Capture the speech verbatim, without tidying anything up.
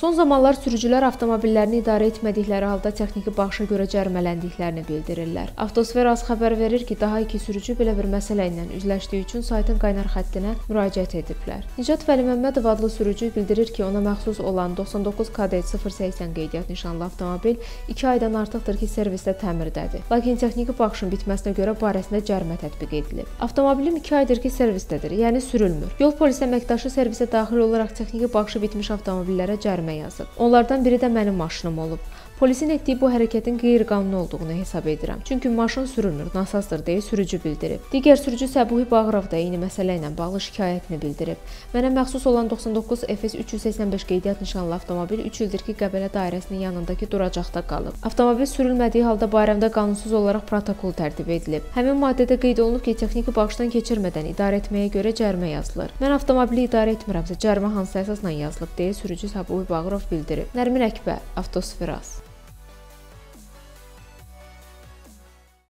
Son zamanlar sürücülər avtomobillərini idarə etmədikləri halda texniki baxışa görə cərimələndiklərini bildirirlər. Avtosfera az xəbər verir ki, daha iki sürücü belə bir məsələ ilə üzləşdiyi üçün saytın qaynar xəttinə müraciət ediblər. Nicat Vəliməmmədov adlı sürücü bildirir ki, ona məxsus olan doxsan doqquz K D sıfır səksən qeydiyyat nişanlı avtomobil iki aydan artıqdır ki, servisdə təmirdədir. Lakin texniki baxışın bitməsinə görə barəsində cərimə tətbiq edilib. Avtomobilim iki aydır ki, servisdədir, yəni sürülmür. Yol polisi əməkdaşı servisə daxil olaraq texniki baxışı bitmiş avtomobillərə cərimə yazıb. Onlardan biri də mənim maşınım olub. Polisin etdiyi bu hərəkətin qeyri-qanuni olduğunu hesab edirəm. Çünki maşın sürülmür, nasazdır deyə sürücü bildirib. Digər sürücü Səbuhi Bağırov da eyni məsələ ilə bağlı şikayətini bildirib. Mənə məxsus olan doxsan doqquz F S üç yüz səksən beş qeydiyyat nişanlı avtomobil üç ildir ki, Qəbələ dairəsinin yanındakı duracaqda qalıb. Avtomobil sürülmədiyi halda barəmdə qanunsuz olaraq protokol tərtib edilib. Həmin maddədə qeyd olunub ki, texniki baxışdan keçirmədən idarə etməyə görə cərimə yazılır. Mən avtomobili idarə etmirəmsə, cərimə hansı əsasla yazılıb deyə sürücü Səbuhi Bağırov bildirib. Nərmin Əkbər, Avtosferas.